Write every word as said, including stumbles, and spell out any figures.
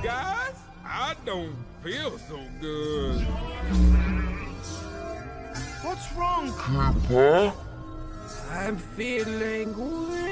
guys, I don't feel so good. What's wrong, Papa? I'm feeling weak.